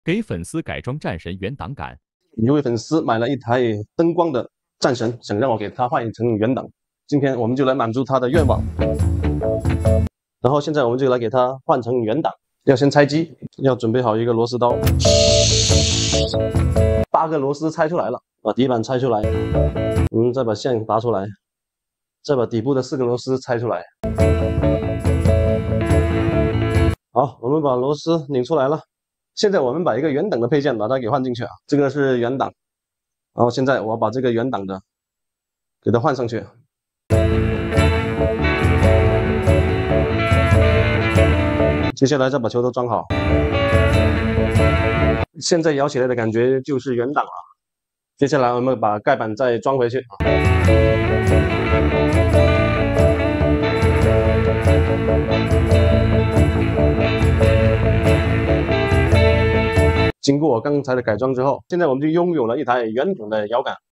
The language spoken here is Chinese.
给粉丝改装战神原档杆。 一位粉丝买了一台灯光的战神，想让我给他换成原档。今天我们就来满足他的愿望。然后现在我们就来给他换成原档。要先拆机，要准备好一个螺丝刀。8个螺丝拆出来了，把底板拆出来。再把线拔出来，再把底部的4个螺丝拆出来。好，我们把螺丝拧出来了。现在我们把一个原档的配件把它给换进去啊，这个是原档。然后现在我把这个原档的给它换上去。接下来再把球头装好。现在摇起来的感觉就是原档了。接下来我们把盖板再装回去。经过我刚才的改装之后，现在我们就拥有了一台原档的摇杆。